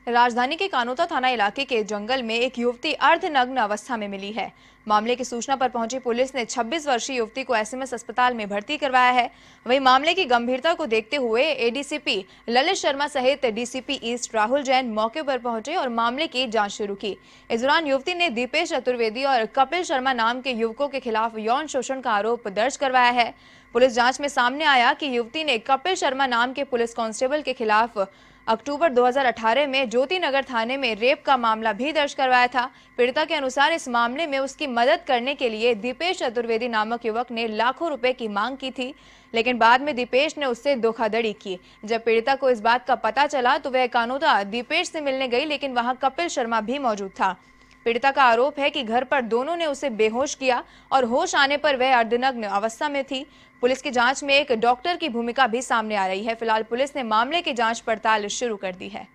राजधानी के कानोता थाना इलाके के जंगल में एक युवती अर्धनग्न अवस्था में मिली है। मामले की सूचना पर पहुंची पुलिस ने 26 वर्षीय युवती को एसएमएस अस्पताल में भर्ती करवाया है। वहीं मामले की गंभीरता को देखते हुए एडीसीपी ललित शर्मा सहित डीसीपी ईस्ट राहुल जैन मौके पर पहुंचे और मामले की जांच शुरू की। इस दौरान युवती ने दीपेश चतुर्वेदी और कपिल शर्मा नाम के युवकों के खिलाफ यौन शोषण का आरोप दर्ज करवाया है। पुलिस जांच में सामने आया कि युवती ने कपिल शर्मा नाम के पुलिस कांस्टेबल के खिलाफ अक्टूबर 2018 में ज्योति नगर थाने में रेप का मामला भी दर्ज करवाया था। पीड़िता के अनुसार इस मामले में उसकी मदद करने के लिए दीपेश चतुर्वेदी नामक युवक ने लाखों रुपए की मांग की थी, लेकिन बाद में दीपेश ने उससे धोखाधड़ी की। जब पीड़िता को इस बात का पता चला तो वह कानोता दीपेश से मिलने गई, लेकिन वहां कपिल शर्मा भी मौजूद था। पीड़िता का आरोप है कि घर पर दोनों ने उसे बेहोश किया और होश आने पर वह अर्धनग्न अवस्था में थी। पुलिस की जांच में एक डॉक्टर की भूमिका भी सामने आ रही है। फिलहाल पुलिस ने मामले की जांच पड़ताल शुरू कर दी है।